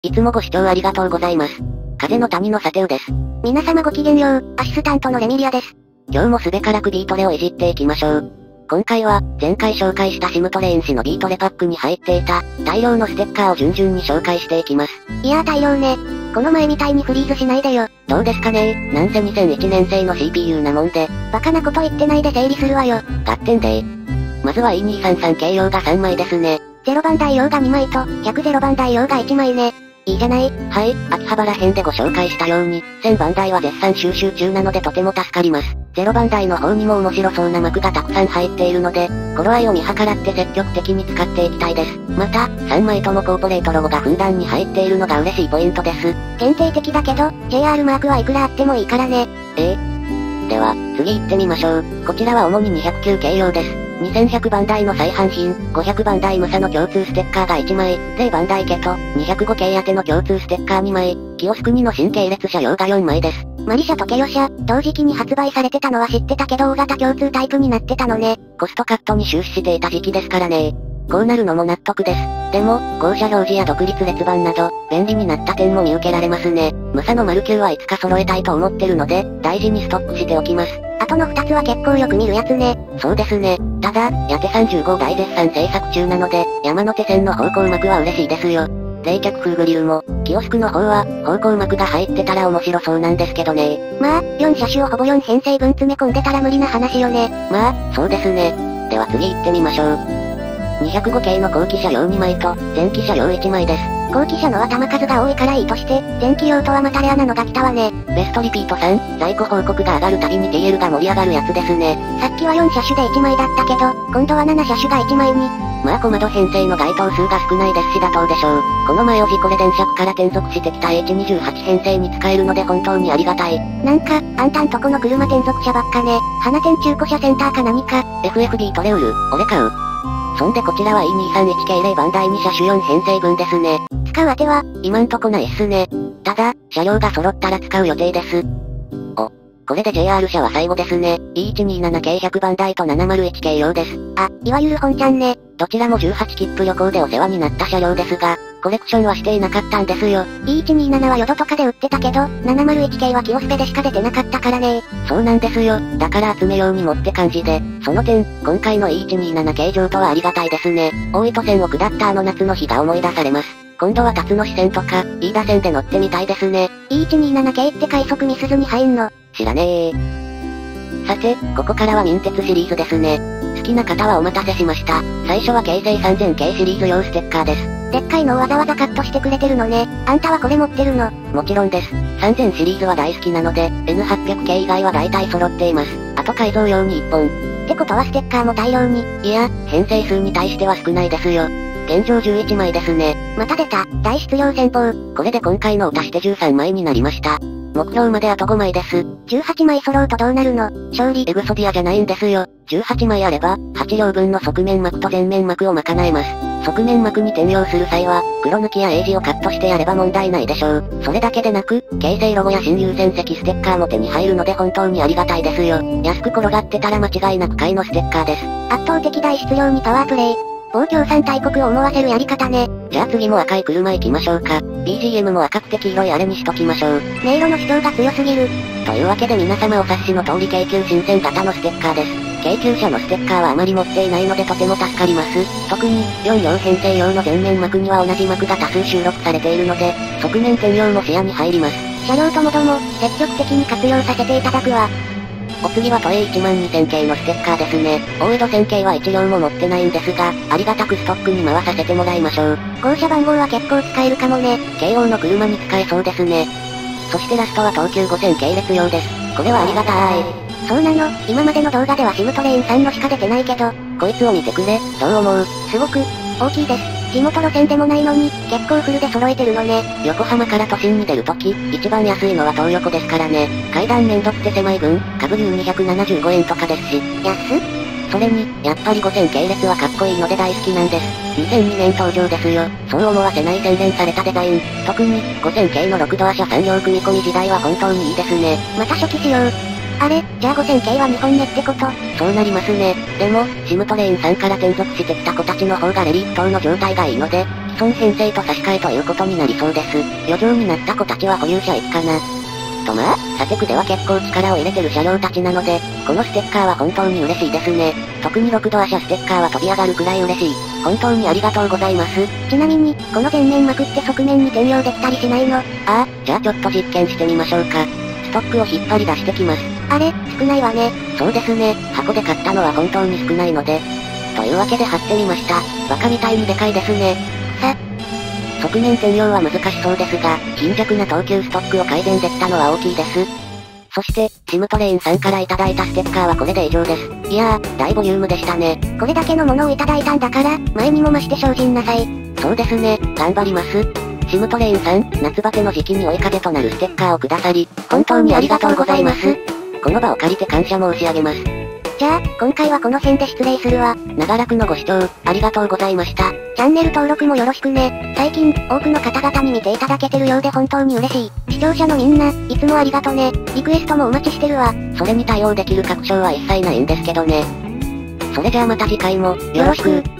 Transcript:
いつもご視聴ありがとうございます。風の谷のサテウです。 皆様ごきげんよう、アシスタントのレミリアです。 今日もすべからくビートレをいじっていきましょう。今回は、前回紹介したシムトレイン氏のビートレパックに入っていた、大量のステッカーを順々に紹介していきます。 いやー大量ね。この前みたいにフリーズしないでよ。 どうですかねなんせ2001年製の CPU なもんで。 バカなこと言ってないで整理するわよ。 合点でまずは E233 系用が3枚ですね。 0番台用が2枚と、100番台用が1枚ね。いいじゃない。 はい、秋葉原編でご紹介したように、1000番台は絶賛収集中なのでとても助かります。0番台の方にも面白そうな幕がたくさん入っているので、頃合いを見計らって積極的に使っていきたいです。また、3枚ともコーポレートロゴがふんだんに入っているのが嬉しいポイントです。 限定的だけど、JR マークはいくらあってもいいからね。 では、次行ってみましょう。こちらは主に209系用です。2100番台の再販品、500番台ムサの共通ステッカーが1枚、0番台ケト、205系宛ての共通ステッカー2枚、キオスク2の新系列車用が4枚です。 マリ社とケヨ社、同時期に発売されてたのは知ってたけど大型共通タイプになってたのね。 コストカットに終始していた時期ですからね。こうなるのも納得です。でも、号車表示や独立列板など、便利になった点も見受けられますね。ムサの丸9はいつか揃えたいと思ってるので、大事にストックしておきます。 あとの2つは結構よく見るやつね。 そうですね。ただ、やて35台絶賛制作中なので、山手線の方向幕は嬉しいですよ。冷却風グリルも、キオスクの方は、方向幕が入ってたら面白そうなんですけどね。 まあ、4車種をほぼ4編成分詰め込んでたら無理な話よね。 まあ、そうですね。では次行ってみましょう。205系の後期車用2枚と、前期車用1枚です。 後期車の頭数が多いからいいとして、前期用とはまたレアなのが来たわね。 ベストリピート3、在庫報告が上がるたびに TL が盛り上がるやつですね。 さっきは4車種で1枚だったけど、今度は7車種が1枚に。 まあ小窓編成の該当数が少ないですし妥当でしょう。この前を事故で電車区から転属してきた H28 編成に使えるので本当にありがたい。 なんか、あんたんとこの車転属車ばっかね。花店中古車センターか何か。 FFB トレウル、俺買う。そんでこちらは E231 系0番台2車種4編成分ですね。 使う当ては今んとこないっすね。ただ、車両が揃ったら使う予定です。これで JR 車は最後ですね。E127 系100番台と701系用です。 あ、いわゆる本ちゃんね。 どちらも18切符旅行でお世話になった車両ですが、コレクションはしていなかったんですよ。 E127 はヨドとかで売ってたけど、701系はキオスペでしか出てなかったからね。 そうなんですよ。だから集めようにもって感じで、その点、今回の E127 形状とはありがたいですね。大糸線を下ったあの夏の日が思い出されます。今度は辰野支線とか、飯田線で乗ってみたいですね。 E127 系って快速ミスズに入んの？ 知らねえ。さて、ここからは民鉄シリーズですね。好きな方はお待たせしました。最初は京成3000系シリーズ用ステッカーです。 でっかいのをわざわざカットしてくれてるのね。あんたはこれ持ってるの？ もちろんです。3000シリーズは大好きなので、N800 系以外は大体揃っています。あと改造用に1本。 ってことはステッカーも大量に。 いや、編成数に対しては少ないですよ。現状11枚ですね。 また出た、大質量戦法。 これで今回のを足して13枚になりました。目標まであと5枚です。 18枚揃うとどうなるの？勝利。 エグソディアじゃないんですよ。18枚あれば、8両分の側面膜と前面膜を賄えます。側面膜に転用する際は、黒抜きや英字をカットしてやれば問題ないでしょう。それだけでなく、京成ロゴや新優先席ステッカーも手に入るので本当にありがたいですよ。安く転がってたら間違いなく買いのステッカーです。 圧倒的大質量にパワープレイ。某共産大国を思わせるやり方ね。 じゃあ次も赤い車行きましょうか。BGM も赤くて黄色いあれにしときましょう。 迷路の主張が強すぎる。 というわけで皆様お察しの通り京急新線型のステッカーです。京急車のステッカーはあまり持っていないのでとても助かります。特に、4両編成用の前面膜には同じ膜が多数収録されているので、側面転用も視野に入ります。 車両ともども、積極的に活用させていただくわ。 お次は都営12000系のステッカーですね。大江戸線系は1両も持ってないんですが、ありがたくストックに回させてもらいましょう。 号車番号は結構使えるかもね。 京王の車に使えそうですね。そしてラストは東急5000系列用です。これはありがたい。 そうなの、今までの動画ではシムトレインさんのしか出てないけど、 こいつを見てくれ、どう思う？ すごく、大きいです。地元路線でもないのに、結構フルで揃えてるのね。 横浜から都心に出るとき、一番安いのは東横ですからね。階段めんどくて狭い分、株流275円とかですし。それに、やっぱり5000系列はかっこいいので大好きなんです。2002年登場ですよ。そう思わせない洗練されたデザイン。特に、5000系の6ドア車3両組み込み時代は本当にいいですね。 また初期仕様。あれ、じゃあ5000系は2本目ってこと？ そうなりますね。でも、シムトレインさんから転属してきた子たちの方がレリーフ等の状態がいいので、 既存編成と差し替えということになりそうです。余剰になった子たちは保有者駅かな。とまあ、サテクでは結構力を入れてる車両たちなので、このステッカーは本当に嬉しいですね。特に6ドア車ステッカーは飛び上がるくらい嬉しい。本当にありがとうございます。 ちなみに、この前面まくって側面に転用できたりしないの？ ああ、じゃあちょっと実験してみましょうか。ストックを引っ張り出してきます。 あれ、少ないわね。 そうですね、箱で買ったのは本当に少ないので。というわけで貼ってみました。バカみたいにでかいですね。側面転用は難しそうですが、貧弱な等級ストックを改善できたのは大きいです。そして、シムトレインさんからいただいたステッカーはこれで以上です。いやー、大ボリュームでしたね。 これだけのものをいただいたんだから、前にも増して精進なさい。 そうですね、頑張ります。シムトレインさん、夏バテの時期に追い風となるステッカーをくださり、本当にありがとうございます。この場を借りて感謝申し上げます。 じゃあ、今回はこの辺で失礼するわ。 長らくのご視聴、ありがとうございました。 チャンネル登録もよろしくね。最近、多くの方々に見ていただけてるようで本当に嬉しい。視聴者のみんな、いつもありがとね。リクエストもお待ちしてるわ。 それに対応できる確証は一切ないんですけどね。それじゃあまた次回も、よろしく。